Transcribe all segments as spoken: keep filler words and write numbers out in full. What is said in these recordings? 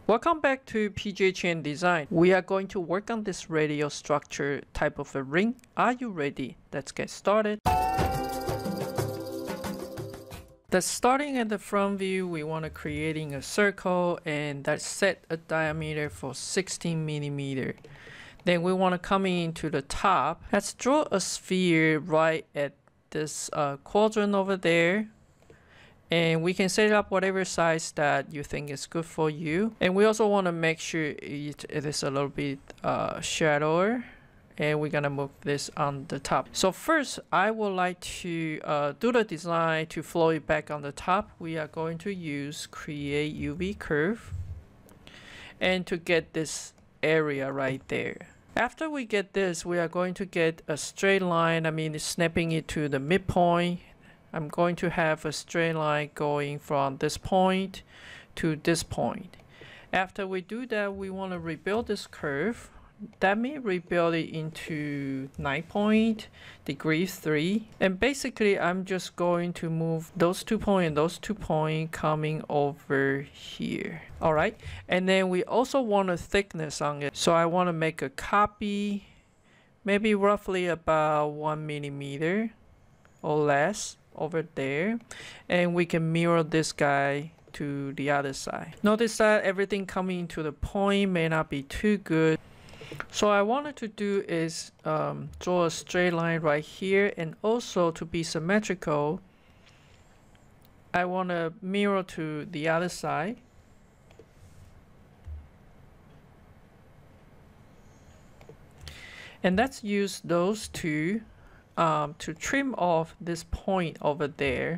Welcome back to P J Chen Design. We are going to work on this radial structure type of a ring. Are you ready? Let's get started. That's starting at the front view. We want to creating a circle, and that's set a diameter for sixteen millimeter. Then we want to come into the top. Let's draw a sphere right at this uh, quadrant over there. And we can set up whatever size that you think is good for you. And we also want to make sure it, it is a little bit uh, shallower. And we're gonna move this on the top. So first, I would like to uh, do the design to flow it back on the top. We are going to use create U V curve. And to get this area right there. After we get this, we are going to get a straight line. I mean, snapping it to the midpoint. I'm going to have a straight line going from this point to this point. After we do that, we want to rebuild this curve. That means rebuild it into nine point degrees three. And basically, I'm just going to move those two points and those two points coming over here. All right. And then we also want a thickness on it. So I want to make a copy, maybe roughly about one millimeter or less over there, and we can mirror this guy to the other side. Notice that everything coming into the point may not be too good. So I wanted to do is um, draw a straight line right here, and also to be symmetrical, I want to mirror to the other side. And let's use those two Um, to trim off this point over there,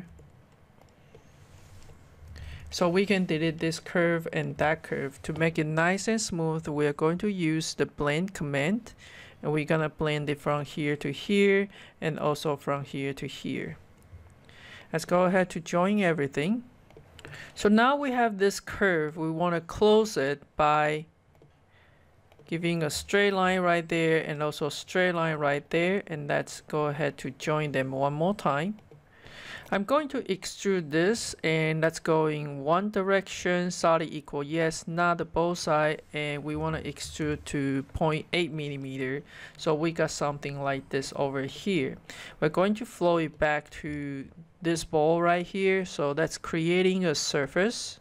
so we can delete this curve and that curve. To make it nice and smooth, we are going to use the blend command, and we're gonna blend it from here to here and also from here to here. Let's go ahead to join everything. So now we have this curve. We want to close it by giving a straight line right there and also a straight line right there, and let's go ahead to join them one more time. I'm going to extrude this, and that's going one direction, solid equal yes, not the both side, and we want to extrude to zero point eight millimeter. So we got something like this over here. We're going to flow it back to this ball right here, so that's creating a surface.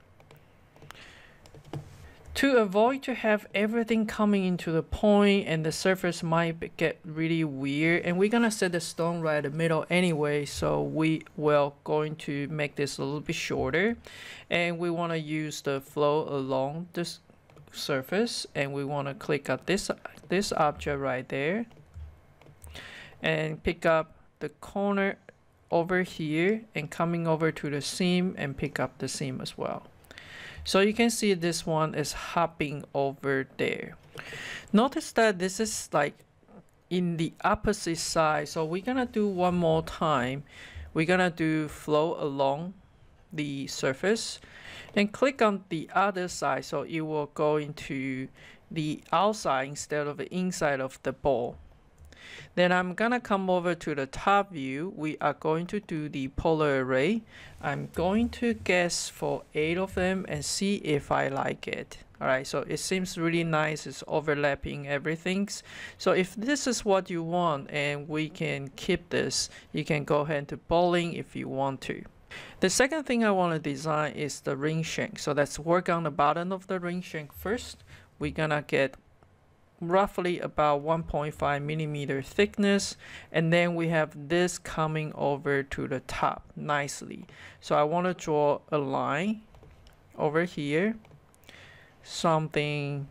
To avoid to have everything coming into the point and the surface might get really weird, and we're gonna set the stone right in the middle anyway, so we will going to make this a little bit shorter, and we want to use the flow along this surface, and we want to click on this this object right there and pick up the corner over here and coming over to the seam and pick up the seam as well. So you can see this one is hopping over there. Notice that this is like in the opposite side. So we're gonna do one more time. We're gonna do flow along the surface and click on the other side. So it will go into the outside instead of the inside of the ball. Then I'm gonna come over to the top view. We are going to do the polar array. I'm going to guess for eight of them and see if I like it. All right, so it seems really nice. It's overlapping everything. So if this is what you want and we can keep this, you can go ahead to bowling if you want to. The second thing I want to design is the ring shank. So let's work on the bottom of the ring shank first. We're gonna get roughly about one point five millimeter thickness, and then we have this coming over to the top nicely. So I want to draw a line over here, something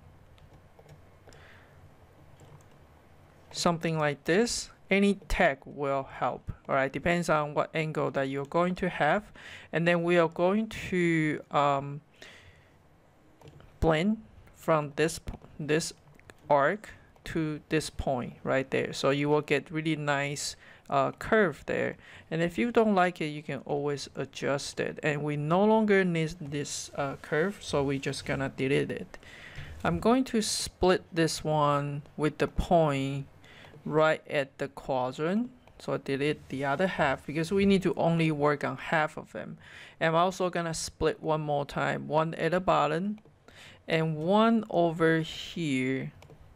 something like this. Any tag will help. All right, depends on what angle that you're going to have, and then we are going to um, blend from this this arc to this point right there, so you will get really nice uh, curve there. And if you don't like it, you can always adjust it, and we no longer need this uh, curve, so we're just gonna delete it. I'm going to split this one with the point right at the quadrant, So I delete the other half because we need to only work on half of them. And I'm also gonna split one more time, one at the bottom and one over here.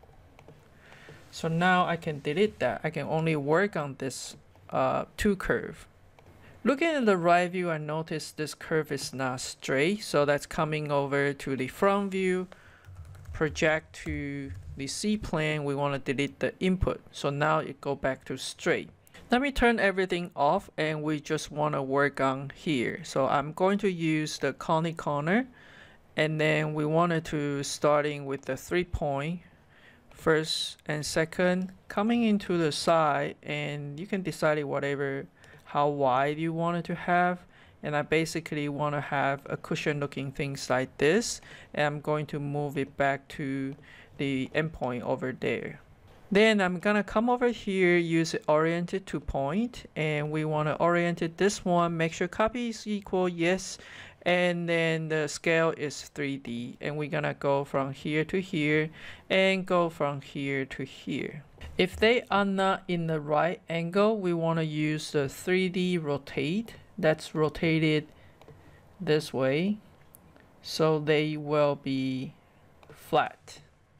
So now I can delete that. I can only work on this uh, two curve. Looking at the right view, I notice this curve is not straight. So that's coming over to the front view, project to the C plane. We want to delete the input. So now it go back to straight. Let me turn everything off and we just want to work on here. So I'm going to use the corner corner and then we wanted to starting with the three point first and second coming into the side, and you can decide whatever how wide you want it to have. And I basically want to have a cushion looking things like this, and I'm going to move it back to the endpoint over there. Then I'm gonna come over here, use oriented to point, and we want to orient it this one, make sure copy is equal, yes, and then the scale is three D, and we're gonna go from here to here and go from here to here. If they are not in the right angle, we want to use the three D rotate. That's rotated this way, so they will be flat.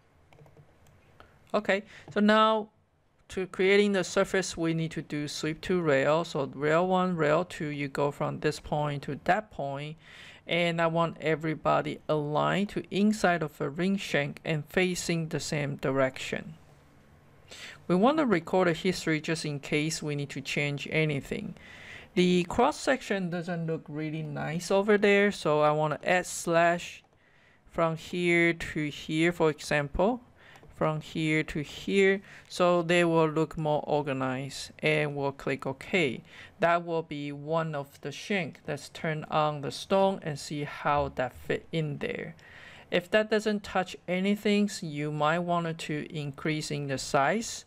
Okay, so now to creating the surface, we need to do sweep to rail. So rail one, rail two, you go from this point to that point, and I want everybody aligned to inside of a ring shank and facing the same direction. We want to record a history just in case we need to change anything. The cross section doesn't look really nice over there, so I want to add slash from here to here, for example, from here to here, so they will look more organized, and we'll click OK. That will be one of the shank. Let's turn on the stone and see how that fit in there. If that doesn't touch anything, you might want to increase in the size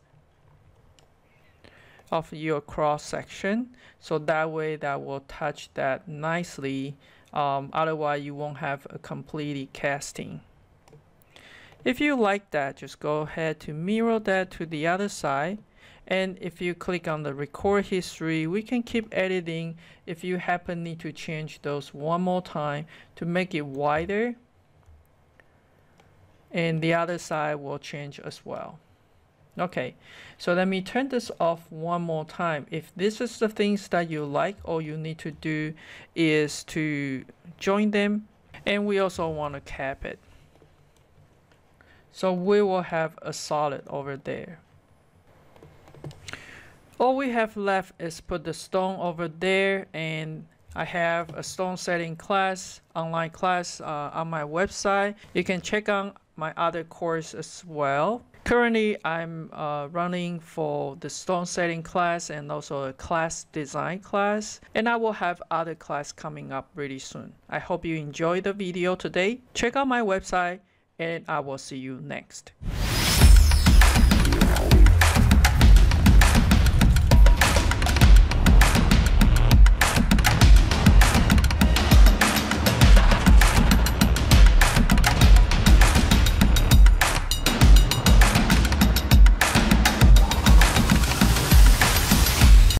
of your cross section, so that way that will touch that nicely. Um, otherwise you won't have a complete casting. If you like that, just go ahead to mirror that to the other side, and if you click on the record history, we can keep editing if you happen need to change those one more time to make it wider, and the other side will change as well. Okay, so let me turn this off one more time. If this is the things that you like, all you need to do is to join them, and we also want to cap it. So we will have a solid over there. All we have left is put the stone over there, and I have a stone setting class, online class uh, on my website. You can check out my other course as well. Currently, I'm uh, running for the stone setting class and also a class design class, and I will have other class coming up really soon. I hope you enjoyed the video today. Check out my website, and I will see you next.